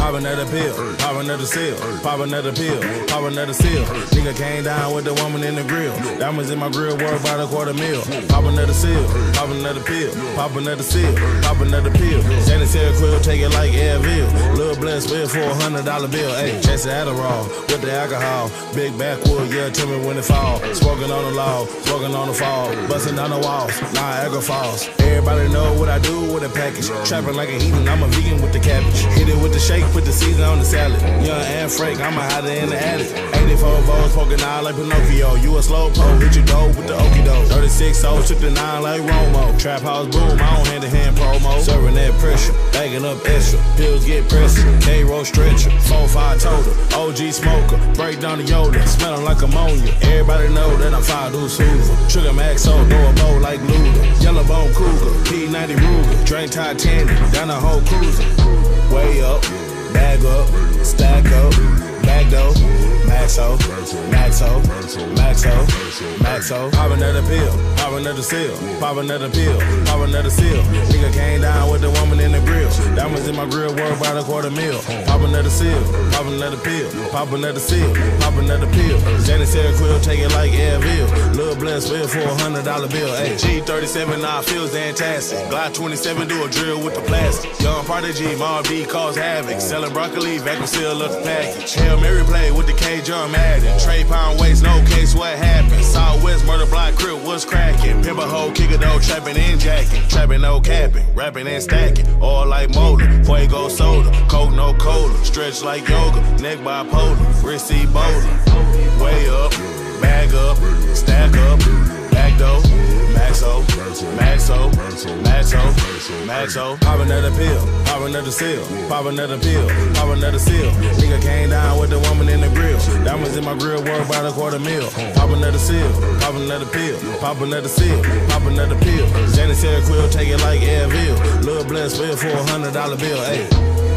pop another pill, pop another seal, pop another pill, pop another seal. Nigga came down with the woman in the grill. Diamonds in my grill worth about $250,000. Pop another seal, pop another pill, pop another seal, pop another pill. Janet said quill, take it like Airville. Lil' blessed with for $100 bill. Ayy, chasing Adderall with the alcohol. Big backwood, yeah, tell me when it fall. Smoking on the law, smoking on the fall. Busting down the walls, Niagara Falls. Everybody know what I do with a package. Trapping like a heathen, I'm a vegan with the cabbage. Hit it with the shake, put the season on the salad. Young and Frank, I'ma hide it in the attic. 84 volts, poking out like Pinocchio. You a slow pole, hit your dough with the okie doke. 36 souls, took the 9 like Romo. Trap house boom, I don't hand-to-hand promo. Serving that pressure, bagging up extra. Pills get pressure, K-roll stretcher. 4-5 total, OG smoker. Break down the Yoda, smelling like ammonia. Everybody know that I'm 5 deuce Hoover. Trigger Maxo, throw a bow like Luda. Yellow bone Cougar, P90 Ruger. Drink Titanic, down the whole cruiser. Way up, bag up, stack up, back door. Maxo, Maxo, Maxo, Maxo. Pop another pill, pop another seal, pop another pill, pop another seal. Nigga came down with the woman in the grill. Diamonds in my grill worth about $250,000. Pop another seal, pop another pill, pop another seal, pop another pill. Janet said quill, take it like Airville. Lil' blessed with for $100 bill. Ayy, G37 now feels fantastic. Glock 27 do a drill with the plastic. Young Prodigy, Mob D cause havoc. Selling broccoli, vacuum seal up the package. Hail Mary play with the K John Madden. Trey pound waist, no case, what happened? Southwest murder block crib, what's cracking? Pimp a hoe, kick a dough, trapping and jacking. Trapping, no capping, rapping and stacking. All like motor, fuego soda. Coke, no cola. Stretch like yoga, neck bipolar. Wrist Ebola. Way up, bag up, stack up, back door. Maxo, Maxo, Maxo, Maxo. Pop another pill, pop another seal, pop another pill, pop another seal. Nigga came down with the woman in the grill. Diamonds in my grill worth about $250,000. Pop another seal, pop another pill, pop another seal, pop another pill. Janet said quill, take it like Airville. Lil' blessed with for $100 bill. Ayy.